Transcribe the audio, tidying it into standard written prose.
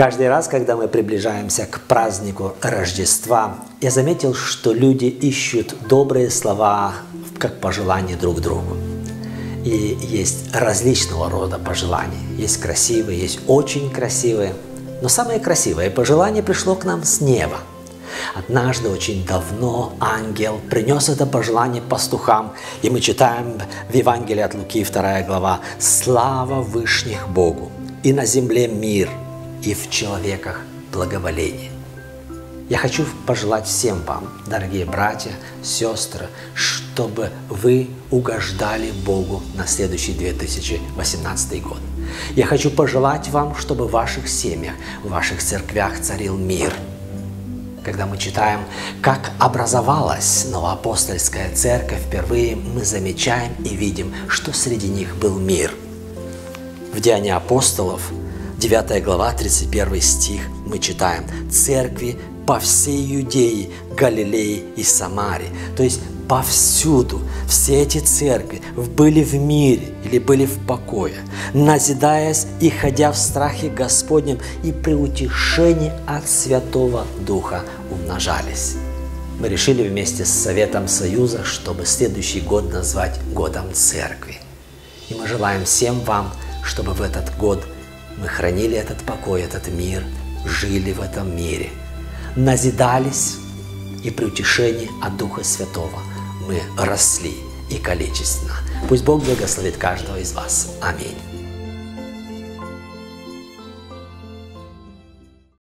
Каждый раз, когда мы приближаемся к празднику Рождества, я заметил, что люди ищут добрые слова как пожелания друг другу. И есть различного рода пожелания. Есть красивые, есть очень красивые. Но самое красивое пожелание пришло к нам с неба. Однажды, очень давно, ангел принес это пожелание пастухам, и мы читаем в Евангелии от Луки, 2 глава: «Слава Вышних Богу, и на земле мир, и в человеках благоволение». Я хочу пожелать всем вам, дорогие братья, сестры, чтобы вы угождали Богу на следующий 2018 год. Я хочу пожелать вам, чтобы в ваших семьях, в ваших церквях царил мир. Когда мы читаем, как образовалась новоапостольская церковь впервые, мы замечаем и видим, что среди них был мир. В Деяниях апостолов, 9 глава, 31 стих, мы читаем: «Церкви по всей Иудее, Галилее и Самарии». То есть повсюду все эти церкви были в мире или были в покое, назидаясь и ходя в страхе Господнем, и при утешении от Святого Духа умножались. Мы решили вместе с Советом Союза, чтобы следующий год назвать годом Церкви. И мы желаем всем вам, чтобы в этот год мы хранили этот покой, этот мир, жили в этом мире, назидались, и при утешении от Духа Святого мы росли и количественно. Пусть Бог благословит каждого из вас. Аминь.